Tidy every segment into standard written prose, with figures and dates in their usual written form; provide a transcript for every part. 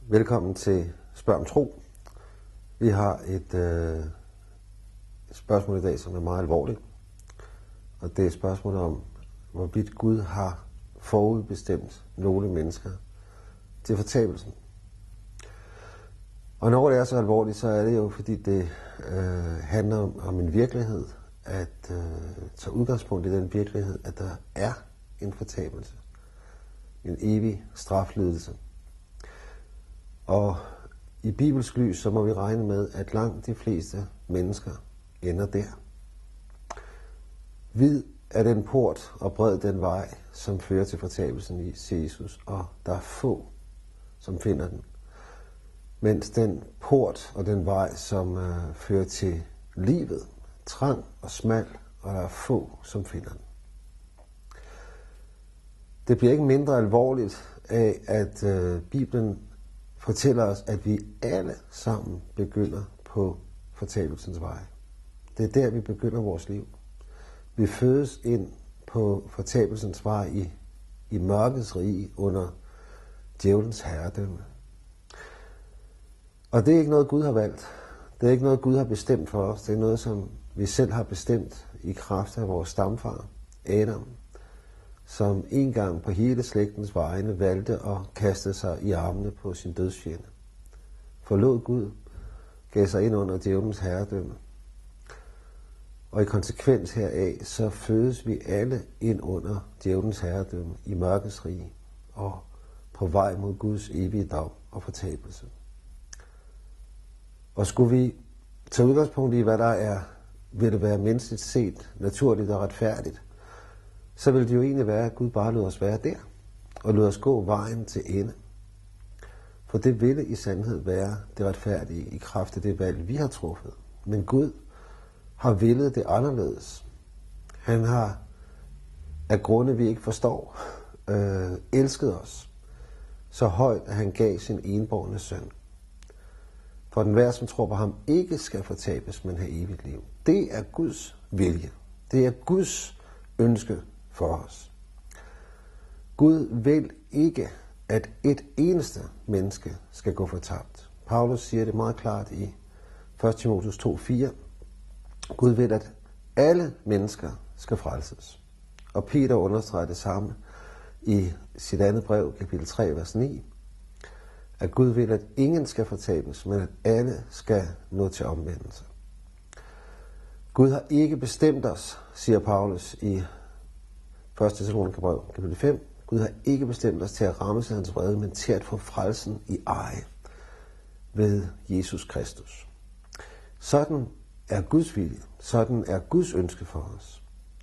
Velkommen til Spørg om Tro. Vi har et spørgsmål i dag, som er meget alvorligt. Og det er spørgsmålet om, hvorvidt Gud har forudbestemt nogle mennesker til fortabelsen. Og når det er så alvorligt, så er det jo, fordi det handler om en virkelighed, at tage udgangspunkt i den virkelighed, at der er en fortabelse. En evig straflidelse. Og i bibelsk lys, så må vi regne med, at langt de fleste mennesker ender der. Vid er den port og bred den vej, som fører til fortabelsen i Jesus, og der er få, som finder den. Mens den port og den vej, som fører til livet, trang og smal, og der er få, som finder den. Det bliver ikke mindre alvorligt af, at Bibelen fortæller os, at vi alle sammen begynder på fortabelsens vej. Det er der, vi begynder vores liv. Vi fødes ind på fortabelsens vej i mørkets rige under djævelens herredømme. Og det er ikke noget, Gud har valgt. Det er ikke noget, Gud har bestemt for os. Det er noget, som vi selv har bestemt i kraft af vores stamfar, Adam, som en gang på hele slægtens vegne valgte at kaste sig i armene på sin dødsfjende. Forlod Gud, gav sig ind under djævelens herredømme. Og i konsekvens heraf, så fødes vi alle ind under djævelens herredømme i mørkets rige og på vej mod Guds evige dom og fortabelse. Og skulle vi tage udgangspunkt i, hvad der er, vil det være menneskeligt set, naturligt og retfærdigt, så vil det jo egentlig være, at Gud bare lod os være der, og lod os gå vejen til ende. For det ville i sandhed være det retfærdige i kraft af det valg, vi har truffet. Men Gud har villet det anderledes. Han har, af grunde vi ikke forstår, elsket os så højt, at han gav sin enbårne søn. For den hver, som tror på ham, ikke skal fortabes, men have evigt liv. Det er Guds vilje. Det er Guds ønske for os. Gud vil ikke, at et eneste menneske skal gå fortabt. Paulus siger det meget klart i 1. Timotheus 2:4. Gud vil, at alle mennesker skal frelses. Og Peter understreger det samme i sit andet brev, kapitel 3, vers 9. At Gud vil, at ingen skal fortabes, men at alle skal nå til omvendelse. Gud har ikke bestemt os, siger Paulus i 1. Thessalonikerbrev, kapitel 5. Gud har ikke bestemt os til at ramme sig hans vrede, men til at få frelsen i eje ved Jesus Kristus. Sådan er Guds vilje. Sådan er Guds ønske for os.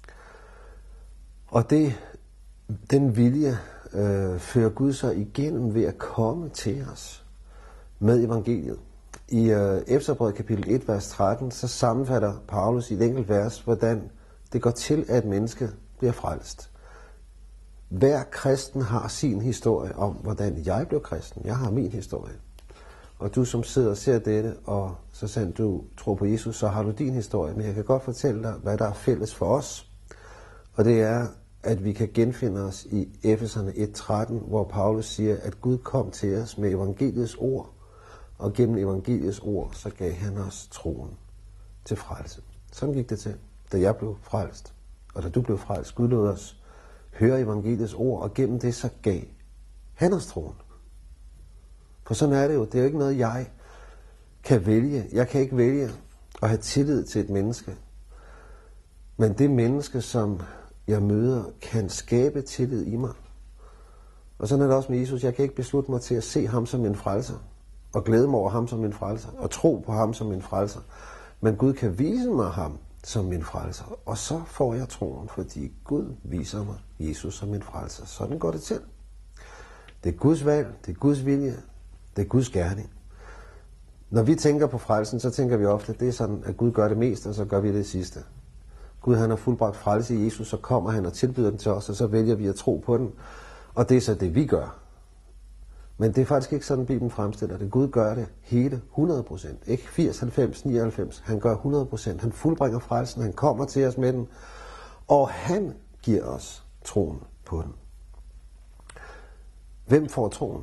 Og den vilje fører Gud så igennem ved at komme til os med evangeliet. I Efeserbrevet kapitel 1, vers 13, så sammenfatter Paulus i et enkelt vers, hvordan det går til, at et menneske bliver frelst. Hver kristen har sin historie om, hvordan jeg blev kristen. Jeg har min historie. Og du, som sidder og ser dette, og så sandt du tror på Jesus, så har du din historie. Men jeg kan godt fortælle dig, hvad der er fælles for os. Og det er, at vi kan genfinde os i Efeserne 1:13, hvor Paulus siger, at Gud kom til os med evangeliets ord, og gennem evangeliets ord, så gav han os troen til frelse. Sådan gik det til, da jeg blev frelst, og da du blev frelst. Gud lod os høre evangeliets ord, og gennem det så gav han os troen. For sådan er det jo. Det er jo ikke noget, jeg kan vælge. Jeg kan ikke vælge at have tillid til et menneske. Men det menneske, som jeg møder, kan skabe tillid i mig. Og sådan er det også med Jesus. Jeg kan ikke beslutte mig til at se ham som en frelser, og glæde mig over ham som en frelser, og tro på ham som en frelser. Men Gud kan vise mig ham som min frelser, og så får jeg troen, fordi Gud viser mig Jesus som en frelser. Sådan går det til. Det er Guds valg, det er Guds vilje, det er Guds gerning. Når vi tænker på frelsen, så tænker vi ofte, at det er sådan, at Gud gør det meste, og så gør vi det sidste. Gud han har fuldbragt frelse i Jesus, så kommer han og tilbyder den til os, og så vælger vi at tro på den. Og det er så det, vi gør. Men det er faktisk ikke sådan, Bibelen fremstiller det. Gud gør det hele 100%. Ikke 80, 90, 99. Han gør 100%. Han fuldbringer frelsen. Han kommer til os med den. Og han giver os troen på den. Hvem får troen?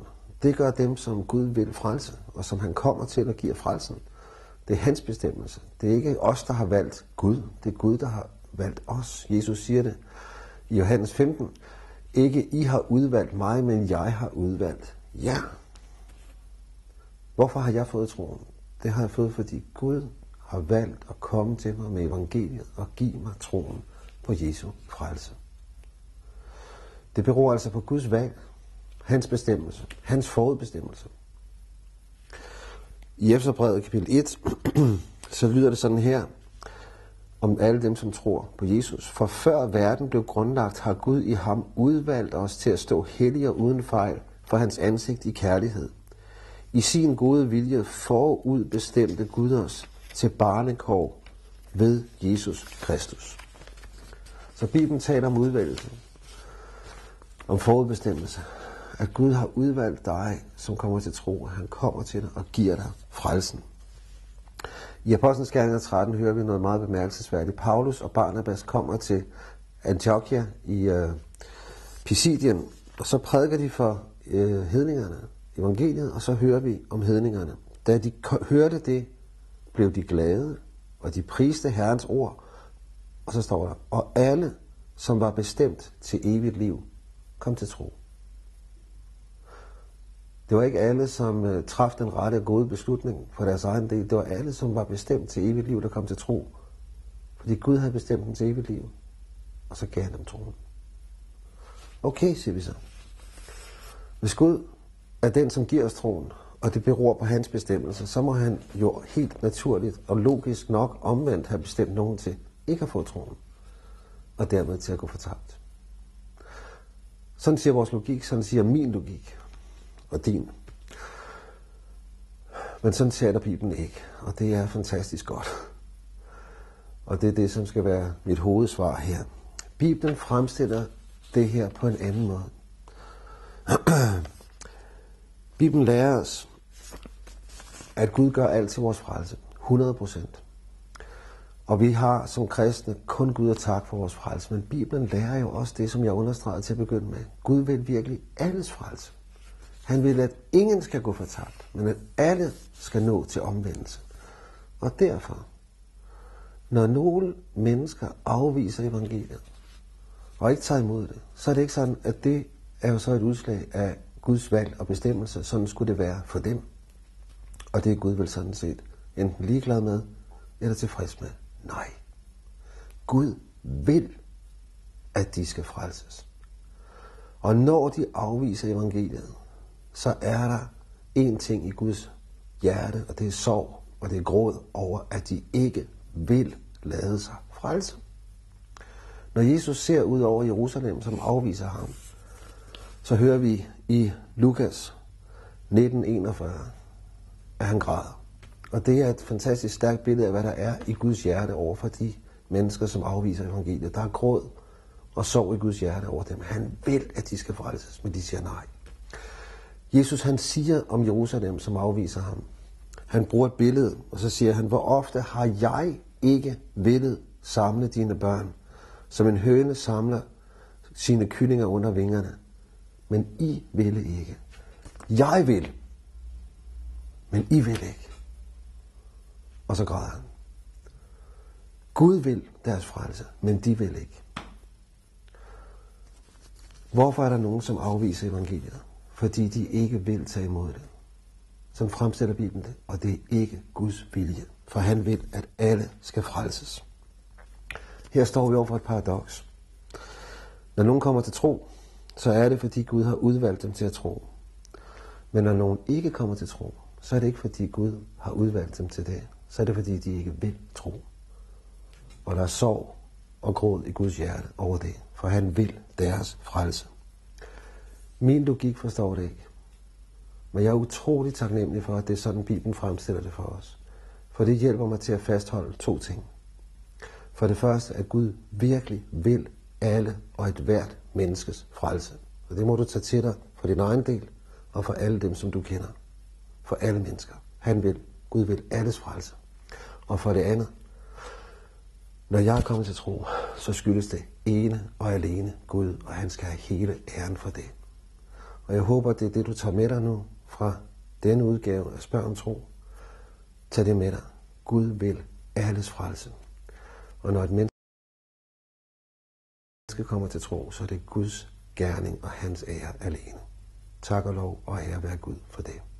Det gør dem, som Gud vil frelse, og som han kommer til at give frelsen. Det er hans bestemmelse. Det er ikke os, der har valgt Gud. Det er Gud, der har valgt os. Jesus siger det i Johannes 15. Ikke I har udvalgt mig, men jeg har udvalgt jer. Hvorfor har jeg fået troen? Det har jeg fået, fordi Gud har valgt at komme til mig med evangeliet og give mig troen på Jesu frelse. Det beror altså på Guds valg, hans bestemmelse, hans forudbestemmelse. I Efeserbrevet kapitel 1, så lyder det sådan her, om alle dem, som tror på Jesus. For før verden blev grundlagt, har Gud i ham udvalgt os til at stå hellige og uden fejl for hans ansigt i kærlighed. I sin gode vilje forudbestemte Gud os til barnekår ved Jesus Kristus. Så Bibelen taler om udvælgelse, om forudbestemmelse. At Gud har udvalgt dig, som kommer til tro, at han kommer til dig og giver dig frelsen. I Apostlenes Gerninger 13 hører vi noget meget bemærkelsesværdigt. Paulus og Barnabas kommer til Antiochia i Pisidien, og så prædiker de for hedningerne evangeliet, og så hører vi om hedningerne. Da de hørte det, blev de glade, og de priste Herrens ord, og så står der, og alle, som var bestemt til evigt liv, kom til tro. Det var ikke alle, som traf den rette og gode beslutning for deres egen del. Det var alle, som var bestemt til evigt liv, der kom til tro. Fordi Gud havde bestemt dem til evigt liv. Og så gav han dem troen. Okay, siger vi så. Hvis Gud er den, som giver os troen, og det beror på hans bestemmelse, så må han jo helt naturligt og logisk nok omvendt have bestemt nogen til ikke at få troen. Og dermed til at gå fortabt. Sådan siger vores logik, sådan siger min logik. Og din. Men sådan taler Bibelen ikke, og det er fantastisk godt. Og det er det, som skal være mit hovedsvar her. Bibelen fremstiller det her på en anden måde. Bibelen lærer os, at Gud gør alt til vores frelse. 100%. Og vi har som kristne kun Gud at takke for vores frelse. Men Bibelen lærer jo også det, som jeg understregede til at begynde med. Gud vil virkelig alles frelse. Han vil, at ingen skal gå fortabt, men at alle skal nå til omvendelse. Og derfor, når nogle mennesker afviser evangeliet, og ikke tager imod det, så er det ikke sådan, at det er jo så et udslag af Guds valg og bestemmelse. Sådan skulle det være for dem. Og det er Gud vel sådan set enten ligeglad med, eller tilfreds med. Nej. Gud vil, at de skal frelses. Og når de afviser evangeliet, så er der en ting i Guds hjerte, og det er sorg, og det er gråd over, at de ikke vil lade sig frelse. Når Jesus ser ud over Jerusalem, som afviser ham, så hører vi i Lukas 19:41, at han græder. Og det er et fantastisk stærkt billede af, hvad der er i Guds hjerte over for de mennesker, som afviser evangeliet. Der er gråd og sorg i Guds hjerte over dem. Han vil, at de skal frelses, men de siger nej. Jesus han siger om Jerusalem, som afviser ham. Han bruger et billede, og så siger han, hvor ofte har jeg ikke villet samle dine børn, som en høne samler sine kyllinger under vingerne. Men I ville ikke. Jeg vil, men I vil ikke. Og så græder han. Gud vil deres frelse, men de vil ikke. Hvorfor er der nogen, som afviser evangeliet? Fordi de ikke vil tage imod det. Sådan fremstiller Bibelen det, og det er ikke Guds vilje. For han vil, at alle skal frelses. Her står vi over for et paradoks. Når nogen kommer til tro, så er det, fordi Gud har udvalgt dem til at tro. Men når nogen ikke kommer til tro, så er det ikke, fordi Gud har udvalgt dem til det. Så er det, fordi de ikke vil tro. Og der er sorg og gråd i Guds hjerte over det, for han vil deres frelse. Min logik forstår det ikke. Men jeg er utrolig taknemmelig for, at det er sådan, Bibelen fremstiller det for os. For det hjælper mig til at fastholde to ting. For det første, at Gud virkelig vil alle og et hvert menneskes frelse. Og det må du tage til dig for din egen del og for alle dem, som du kender. For alle mennesker. Gud vil alles frelse. Og for det andet, når jeg er kommet til tro, så skyldes det ene og alene Gud, og han skal have hele æren for det. Og jeg håber, det er det, du tager med dig nu fra denne udgave af Spørg om Tro. Tag det med dig. Gud vil alles frelse. Og når et menneske kommer til tro, så er det Guds gerning og hans ære alene. Tak og lov og ære være Gud for det.